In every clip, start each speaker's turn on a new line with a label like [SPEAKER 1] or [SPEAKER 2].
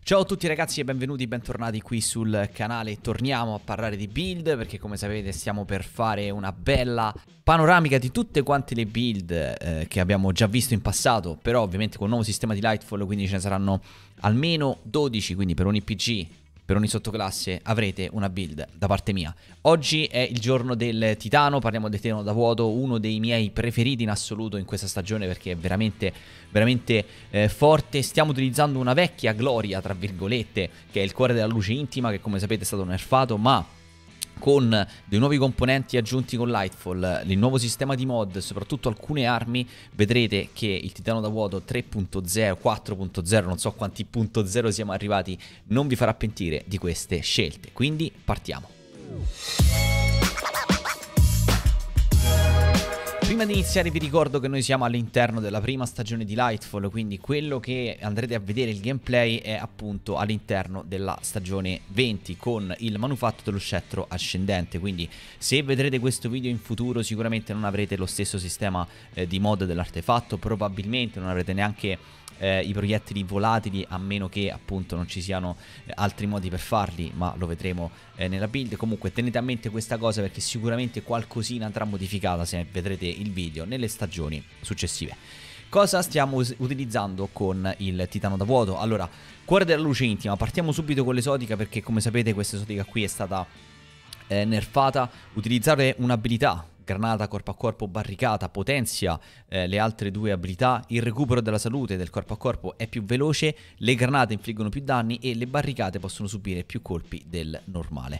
[SPEAKER 1] Ciao a tutti ragazzi e benvenuti, bentornati qui sul canale. Torniamo a parlare di build perché come sapete stiamo per fare una bella panoramica di tutte quante le build che abbiamo già visto in passato. Però ovviamente con il nuovo sistema di Lightfall, quindi ce ne saranno almeno 12, quindi per ogni PG, per ogni sottoclasse avrete una build da parte mia. Oggi è il giorno del Titano, parliamo del Titano da vuoto, uno dei miei preferiti in assoluto in questa stagione perché è veramente forte. Stiamo utilizzando una vecchia gloria, tra virgolette, che è il cuore della luce intima, che come sapete è stato nerfato, ma con dei nuovi componenti aggiunti con Lightfall, il nuovo sistema di mod, soprattutto alcune armi, vedrete che il Titano da vuoto 3.0, 4.0, non so quanti punto 0 siamo arrivati, non vi farà pentire di queste scelte. Quindi partiamo. Prima di iniziare vi ricordo che noi siamo all'interno della prima stagione di Lightfall, quindi quello che andrete a vedere il gameplay è appunto all'interno della stagione 20 con il manufatto dello scettro ascendente. Quindi se vedrete questo video in futuro sicuramente non avrete lo stesso sistema di mod dell'artefatto, probabilmente non avrete neanche i proiettili volatili, a meno che appunto non ci siano altri modi per farli, ma lo vedremo nella build. Comunque tenete a mente questa cosa perché sicuramente qualcosina andrà modificata se vedrete il video nelle stagioni successive. Cosa stiamo utilizzando con il Titano da vuoto? Allora, cuore della luce intima, partiamo subito con l'esotica perché come sapete questa esotica qui è stata nerfata. Utilizzare un'abilità granata corpo a corpo barricata potenzia le altre due abilità. Il recupero della salute del corpo a corpo è più veloce, le granate infliggono più danni e le barricate possono subire più colpi del normale.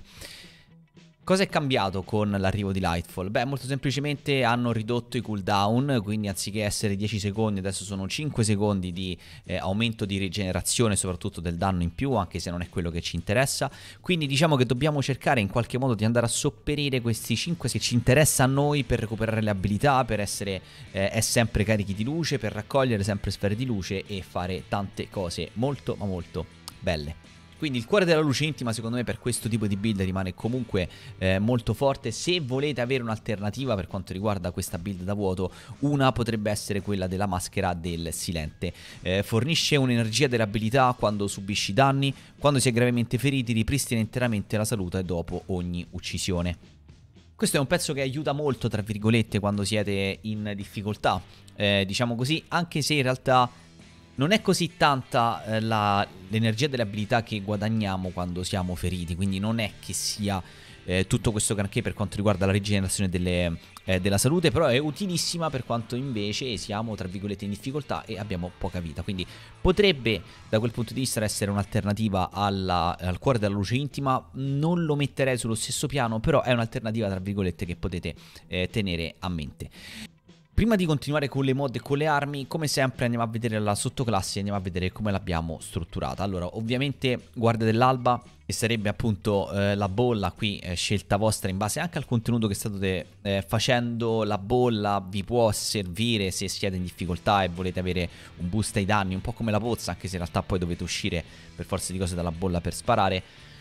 [SPEAKER 1] Cosa è cambiato con l'arrivo di Lightfall? Beh, molto semplicemente hanno ridotto i cooldown, quindi anziché essere 10 secondi adesso sono 5 secondi di aumento di rigenerazione, soprattutto del danno in più, anche se non è quello che ci interessa. Quindi diciamo che dobbiamo cercare in qualche modo di andare a sopperire questi 5 che ci interessa a noi per recuperare le abilità, per essere sempre carichi di luce, per raccogliere sempre sfere di luce e fare tante cose molto ma molto belle. Quindi il cuore della luce intima secondo me per questo tipo di build rimane comunque molto forte. Se volete avere un'alternativa per quanto riguarda questa build da vuoto, una potrebbe essere quella della maschera del silente. Fornisce un'energia dell'abilità quando subisci danni, quando si è gravemente feriti, ripristina interamente la salute dopo ogni uccisione. Questo è un pezzo che aiuta molto, tra virgolette, quando siete in difficoltà, diciamo così, anche se in realtà non è così tanta l'energia delle abilità che guadagniamo quando siamo feriti, quindi non è che sia tutto questo granché per quanto riguarda la rigenerazione della salute, però è utilissima per quanto invece siamo tra virgolette in difficoltà e abbiamo poca vita, quindi potrebbe da quel punto di vista essere un'alternativa al cuore della luce intima. Non lo metterei sullo stesso piano, però è un'alternativa tra virgolette che potete tenere a mente. Prima di continuare con le mod e con le armi, come sempre andiamo a vedere la sottoclasse e andiamo a vedere come l'abbiamo strutturata. Allora, ovviamente Guardia dell'Alba, che sarebbe appunto la bolla qui, scelta vostra in base anche al contenuto che state facendo. La bolla vi può servire se siete in difficoltà e volete avere un boost ai danni, un po' come la pozza, anche se in realtà poi dovete uscire per forza di cose dalla bolla per sparare.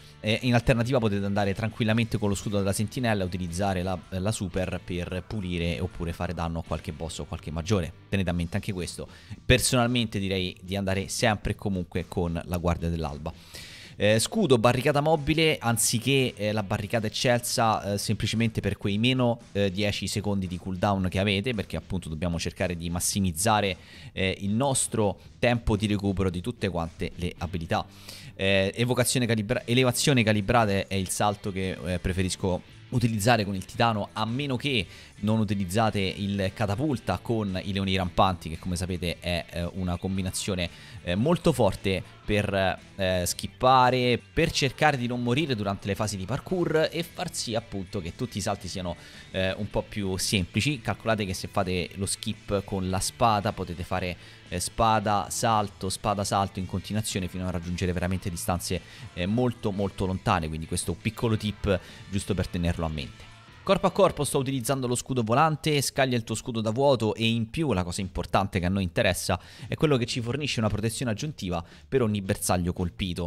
[SPEAKER 1] In alternativa potete andare tranquillamente con lo scudo della sentinella e utilizzare la super per pulire oppure fare danno a qualche boss o qualche maggiore. Tenete a mente anche questo. Personalmente direi di andare sempre e comunque con la Guardia dell'Alba. Scudo, barricata mobile, anziché la barricata eccelsa, semplicemente per quei meno 10 secondi di cooldown che avete, perché appunto dobbiamo cercare di massimizzare il nostro tempo di recupero di tutte quante le abilità. Elevazione calibrata è il salto che preferisco utilizzare con il Titano, a meno che non utilizzate il catapulta con i leoni rampanti, che come sapete è una combinazione molto forte per skippare, per cercare di non morire durante le fasi di parkour e far sì appunto che tutti i salti siano un po' più semplici. Calcolate che se fate lo skip con la spada potete fare spada salto in continuazione fino a raggiungere veramente distanze molto lontane, quindi questo è un piccolo tip giusto per tenerlo a mente. Corpo a corpo sto utilizzando lo scudo volante, scaglia il tuo scudo da vuoto e in più la cosa importante che a noi interessa è quello che ci fornisce una protezione aggiuntiva per ogni bersaglio colpito.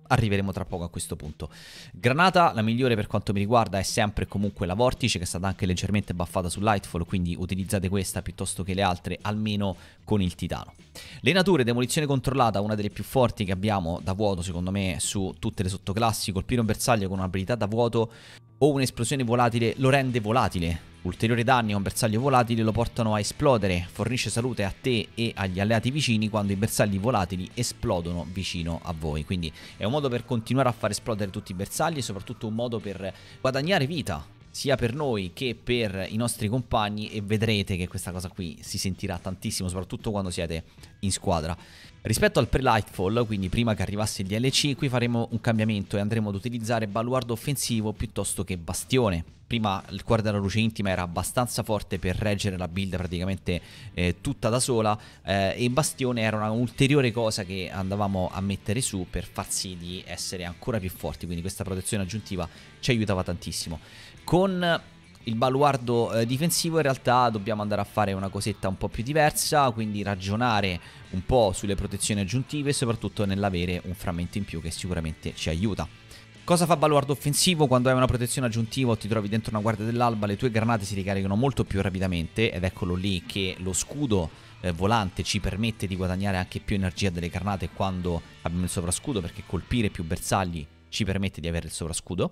[SPEAKER 1] arriveremo tra poco a questo punto. Granata, la migliore per quanto mi riguarda, è sempre e comunque la Vortice, che è stata anche leggermente buffata su Lightfall, quindi utilizzate questa piuttosto che le altre, almeno con il titano. Le nature, demolizione controllata, una delle più forti che abbiamo da vuoto secondo me su tutte le sottoclassi. Colpire un bersaglio con un'abilità da vuoto o un'esplosione volatile lo rende volatile. Ulteriori danni a un bersaglio volatile lo portano a esplodere, fornisce salute a te e agli alleati vicini quando i bersagli volatili esplodono vicino a voi. Quindi è un modo per continuare a far esplodere tutti i bersagli e soprattutto un modo per guadagnare vita, sia per noi che per i nostri compagni, e vedrete che questa cosa qui si sentirà tantissimo, soprattutto quando siete in squadra. Rispetto al pre-Lightfall, quindi prima che arrivasse il DLC, qui faremo un cambiamento e andremo ad utilizzare baluardo offensivo piuttosto che bastione. Prima il cuore della luce intima era abbastanza forte per reggere la build praticamente tutta da sola, e bastione era una ulteriore cosa che andavamo a mettere su per far sì di essere ancora più forti, quindi questa protezione aggiuntiva ci aiutava tantissimo. Con il baluardo difensivo in realtà dobbiamo andare a fare una cosetta un po' più diversa, quindi ragionare un po' sulle protezioni aggiuntive e soprattutto nell'avere un frammento in più che sicuramente ci aiuta. Cosa fa baluardo offensivo? Quando hai una protezione aggiuntiva o ti trovi dentro una guardia dell'alba, le tue granate si ricaricano molto più rapidamente, ed eccolo lì che lo scudo volante ci permette di guadagnare anche più energia delle granate quando abbiamo il sovrascudo, perché colpire più bersagli ci permette di avere il sovrascudo.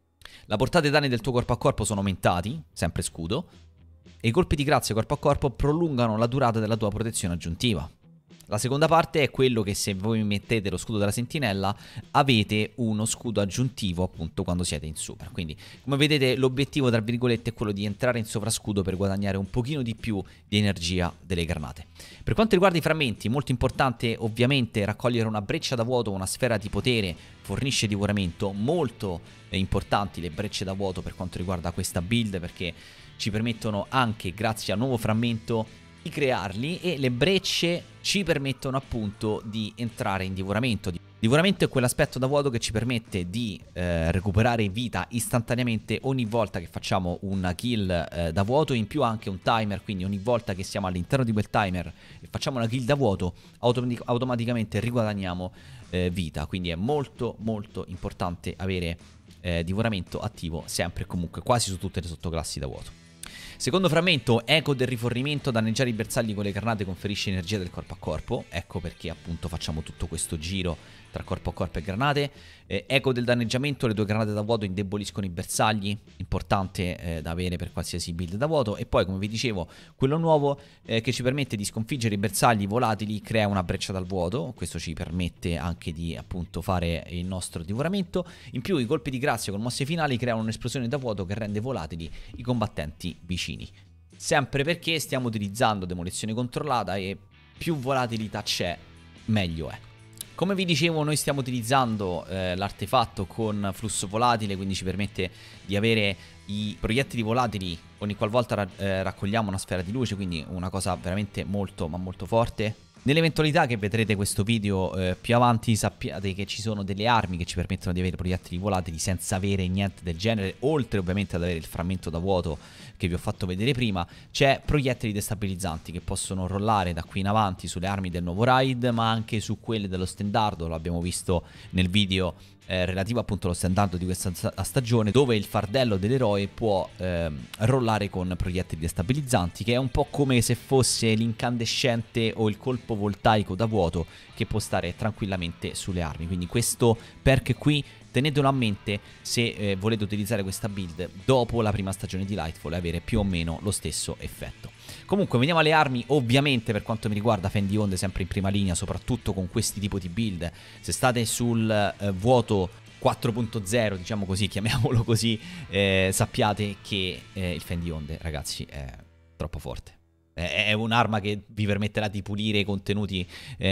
[SPEAKER 1] La portata e i danni del tuo corpo a corpo sono aumentati, sempre scudo, e i colpi di grazia corpo a corpo prolungano la durata della tua protezione aggiuntiva. La seconda parte è quello che se voi mettete lo scudo della sentinella avete uno scudo aggiuntivo appunto quando siete in super. Quindi come vedete l'obiettivo tra virgolette è quello di entrare in sovrascudo per guadagnare un pochino di più di energia delle granate. Per quanto riguarda i frammenti, molto importante ovviamente raccogliere una breccia da vuoto, una sfera di potere, fornisce divoramento. Molto importanti le brecce da vuoto per quanto riguarda questa build, perché ci permettono anche grazie al nuovo frammento di crearli, e le brecce ci permettono appunto di entrare in divoramento. Divoramento è quell'aspetto da vuoto che ci permette di recuperare vita istantaneamente ogni volta che facciamo una kill da vuoto, in più anche un timer, quindi ogni volta che siamo all'interno di quel timer e facciamo una kill da vuoto automaticamente riguadagniamo vita, quindi è molto molto importante avere divoramento attivo sempre e comunque quasi su tutte le sottoclassi da vuoto. Secondo frammento, eco del rifornimento, danneggiare i bersagli con le granate conferisce energia del corpo a corpo, ecco perché appunto facciamo tutto questo giro tra corpo a corpo e granate. Eco del danneggiamento, le tue granate da vuoto indeboliscono i bersagli, importante da avere per qualsiasi build da vuoto. E poi come vi dicevo, quello nuovo che ci permette di sconfiggere i bersagli volatili crea una breccia dal vuoto, questo ci permette anche di appunto fare il nostro divoramento. In più i colpi di grazia con mosse finali creano un'esplosione da vuoto che rende volatili i combattenti vicini. Sempre perché stiamo utilizzando demolizione controllata e più volatilità c'è, meglio è. Come vi dicevo, noi stiamo utilizzando l'artefatto con flusso volatile, quindi ci permette di avere i proiettili volatili ogni qualvolta raccogliamo una sfera di luce, quindi una cosa veramente molto ma molto forte. Nell'eventualità che vedrete questo video più avanti, sappiate che ci sono delle armi che ci permettono di avere proiettili volatili senza avere niente del genere, oltre ovviamente ad avere il frammento da vuoto che vi ho fatto vedere prima. C'è proiettili destabilizzanti che possono rollare da qui in avanti sulle armi del nuovo raid, ma anche su quelle dello stendardo, lo abbiamo visto nel video relativo appunto allo stendardo di questa stagione, dove il fardello dell'eroe può rollare con proiettili destabilizzanti, che è un po' come se fosse l'incandescente o il colpo voltaico da vuoto che può stare tranquillamente sulle armi. Quindi questo perk qui tenetelo a mente se volete utilizzare questa build dopo la prima stagione di Lightfall e avere più o meno lo stesso effetto. Comunque veniamo alle armi. Ovviamente per quanto mi riguarda Fan di Onde sempre in prima linea, soprattutto con questi tipi di build. Se state sul vuoto 4.0, diciamo così, chiamiamolo così, sappiate che il Fan di Onde, ragazzi, è troppo forte. È un'arma che vi permetterà di pulire i contenuti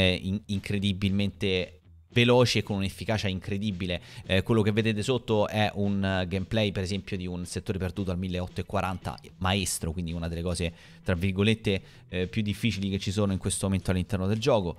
[SPEAKER 1] incredibilmente veloci e con un'efficacia incredibile. Quello che vedete sotto è un gameplay per esempio di un settore perduto al 1840 maestro, quindi una delle cose tra virgolette più difficili che ci sono in questo momento all'interno del gioco.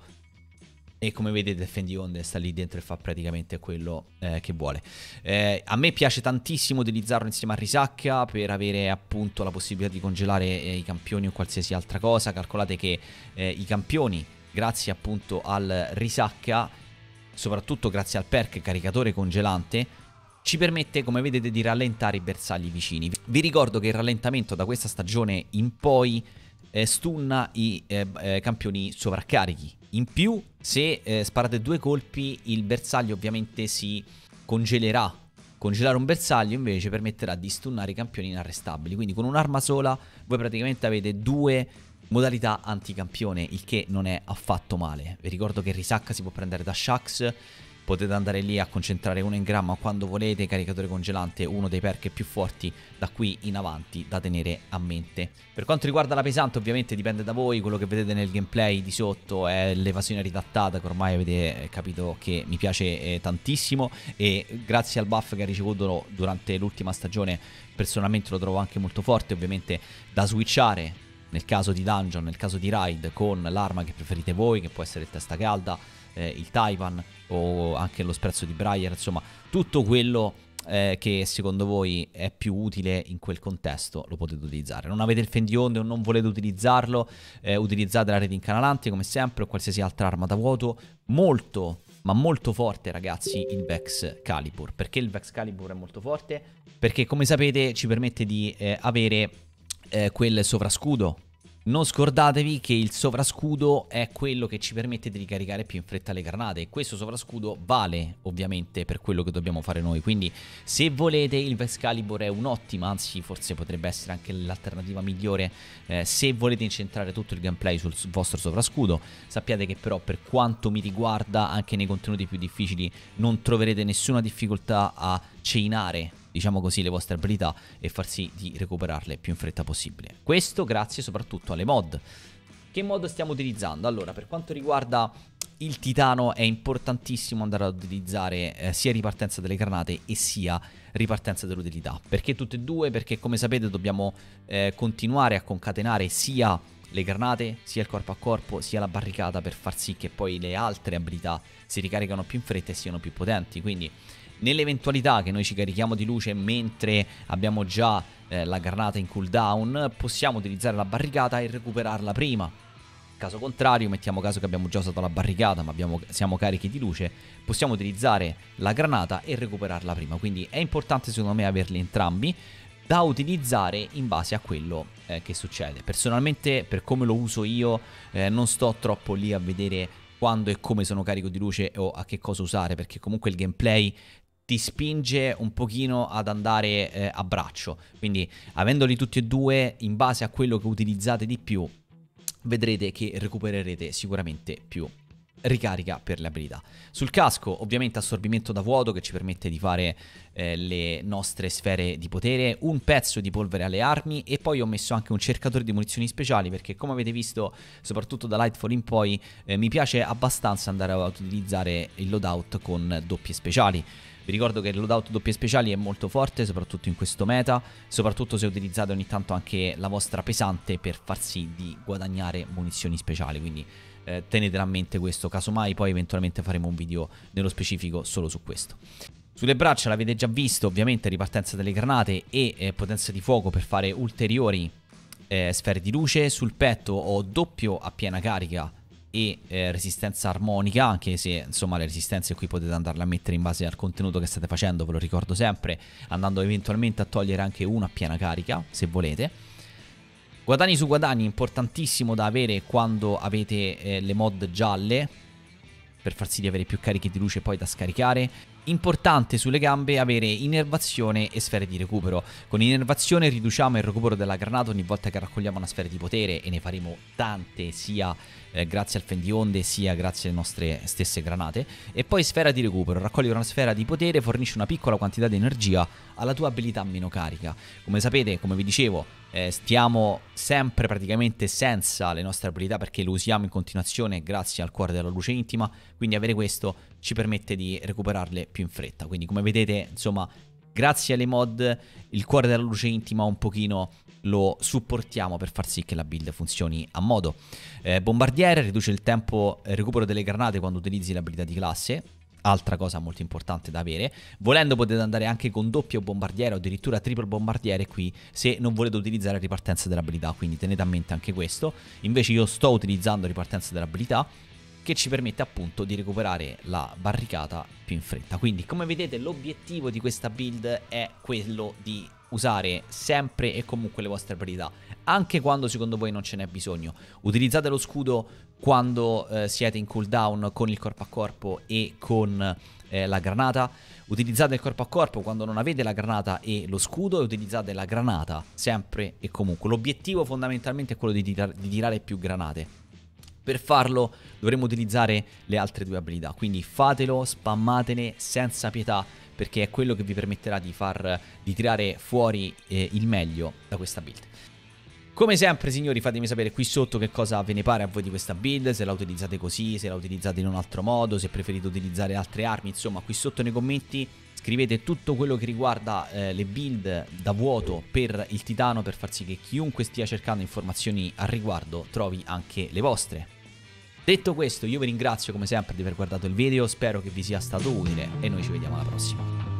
[SPEAKER 1] E come vedete Fan di Onde sta lì dentro e fa praticamente quello che vuole. A me piace tantissimo utilizzarlo insieme a Risacca per avere appunto la possibilità di congelare i campioni o qualsiasi altra cosa. Calcolate che i campioni, grazie appunto al Risacca, soprattutto grazie al perk caricatore congelante, ci permette, come vedete, di rallentare i bersagli vicini. Vi ricordo che il rallentamento da questa stagione in poi stunna i campioni sovraccarichi. In più, se sparate 2 colpi, il bersaglio ovviamente si congelerà. Congelare un bersaglio invece permetterà di stunnare i campioni inarrestabili. Quindi con un'arma sola voi praticamente avete 2 modalità anticampione, il che non è affatto male. Vi ricordo che Risacca si può prendere da Shax. Potete andare lì a concentrare un engramma quando volete. Caricatore congelante, uno dei perk più forti da qui in avanti da tenere a mente. Per quanto riguarda la pesante, ovviamente dipende da voi. Quello che vedete nel gameplay di sotto è l'evasione ridattata, che ormai avete capito che mi piace tantissimo, e grazie al buff che ha ricevuto durante l'ultima stagione personalmente lo trovo anche molto forte. Ovviamente da switchare nel caso di dungeon, nel caso di raid, con l'arma che preferite voi, che può essere il testa calda, il Taipan o anche lo sprezzo di Briar, insomma tutto quello che secondo voi è più utile in quel contesto lo potete utilizzare. Non avete il fendionde o non volete utilizzarlo, utilizzate la rete incanalante come sempre o qualsiasi altra arma da vuoto. Molto ma molto forte, ragazzi, il Vex Calibur. Perché il Vex Calibur è molto forte? Perché come sapete ci permette di avere quel sovrascudo. Non scordatevi che il sovrascudo è quello che ci permette di ricaricare più in fretta le granate, e questo sovrascudo vale ovviamente per quello che dobbiamo fare noi. Quindi se volete il Vex Calibur è un'ottima, anzi forse potrebbe essere anche l'alternativa migliore se volete incentrare tutto il gameplay sul vostro sovrascudo. Sappiate che però per quanto mi riguarda anche nei contenuti più difficili non troverete nessuna difficoltà a chainare, diciamo così, le vostre abilità e far sì di recuperarle più in fretta possibile. Questo grazie soprattutto alle mod. Che mod stiamo utilizzando? Allora, per quanto riguarda il titano è importantissimo andare ad utilizzare sia ripartenza delle granate e sia ripartenza dell'utilità. Perché tutte e due? Perché come sapete dobbiamo continuare a concatenare sia le granate, sia il corpo a corpo, sia la barricata, per far sì che poi le altre abilità si ricaricano più in fretta e siano più potenti. Quindi nell'eventualità che noi ci carichiamo di luce mentre abbiamo già la granata in cooldown, possiamo utilizzare la barricata e recuperarla prima. Caso contrario, mettiamo caso che abbiamo già usato la barricata ma siamo carichi di luce, possiamo utilizzare la granata e recuperarla prima. Quindi è importante secondo me averli entrambi da utilizzare in base a quello che succede. Personalmente, per come lo uso io, non sto troppo lì a vedere quando e come sono carico di luce o a che cosa usare, perché comunque il gameplay ti spinge un pochino ad andare a braccio. Quindi avendoli tutti e due, in base a quello che utilizzate di più, vedrete che recupererete sicuramente più ricarica per le abilità. Sul casco ovviamente assorbimento da vuoto che ci permette di fare le nostre sfere di potere, un pezzo di polvere alle armi, e poi ho messo anche un cercatore di munizioni speciali perché, come avete visto soprattutto da Lightfall in poi, mi piace abbastanza andare a utilizzare il loadout con doppie speciali. Vi ricordo che il loadout doppie speciali è molto forte, soprattutto in questo meta, soprattutto se utilizzate ogni tanto anche la vostra pesante per far sì di guadagnare munizioni speciali. Quindi tenetela a mente questo, casomai poi eventualmente faremo un video nello specifico solo su questo. Sulle braccia l'avete già visto, ovviamente ripartenza delle granate e potenza di fuoco per fare ulteriori sfere di luce. Sul petto ho doppio a piena carica e resistenza armonica, anche se insomma le resistenze qui potete andarle a mettere in base al contenuto che state facendo, ve lo ricordo sempre, andando eventualmente a togliere anche una a piena carica se volete. Guadagni su guadagni, importantissimo da avere quando avete le mod gialle, per far sì di avere più cariche di luce poi da scaricare. Importante sulle gambe avere innervazione e sfere di recupero. Con innervazione riduciamo il recupero della granata ogni volta che raccogliamo una sfera di potere, e ne faremo tante sia grazie al fendionde sia grazie alle nostre stesse granate. E poi sfera di recupero: raccogliere una sfera di potere fornisce una piccola quantità di energia alla tua abilità meno carica. Come sapete, come vi dicevo, stiamo sempre praticamente senza le nostre abilità perché le usiamo in continuazione grazie al cuore della luce intima, quindi avere questo ci permette di recuperarle più in fretta. Quindi come vedete, insomma, grazie alle mod il cuore della luce intima un pochino lo supportiamo per far sì che la build funzioni a modo. Bombardiere riduce il tempo recupero delle granate quando utilizzi l'abilità di classe. Altra cosa molto importante da avere. Volendo potete andare anche con doppio bombardiere o addirittura triple bombardiere qui, se non volete utilizzare ripartenza dell'abilità, quindi tenete a mente anche questo. Invece io sto utilizzando ripartenza dell'abilità. che ci permette appunto di recuperare la barricata più in fretta. Quindi come vedete l'obiettivo di questa build è quello di usare sempre e comunque le vostre abilità, anche quando secondo voi non ce n'è bisogno. Utilizzate lo scudo quando siete in cooldown con il corpo a corpo e con la granata. Utilizzate il corpo a corpo quando non avete la granata e lo scudo, e utilizzate la granata sempre e comunque. L'obiettivo fondamentalmente è quello di tirare più granate. Per farlo dovremo utilizzare le altre due abilità, quindi fatelo, spammatene senza pietà, perché è quello che vi permetterà di tirare fuori il meglio da questa build. Come sempre signori, fatemi sapere qui sotto che cosa ve ne pare a voi di questa build, se la utilizzate così, se la utilizzate in un altro modo, se preferite utilizzare altre armi, insomma qui sotto nei commenti scrivete tutto quello che riguarda le build da vuoto per il titano, per far sì che chiunque stia cercando informazioni al riguardo trovi anche le vostre. Detto questo, io vi ringrazio come sempre di aver guardato il video, spero che vi sia stato utile e noi ci vediamo alla prossima.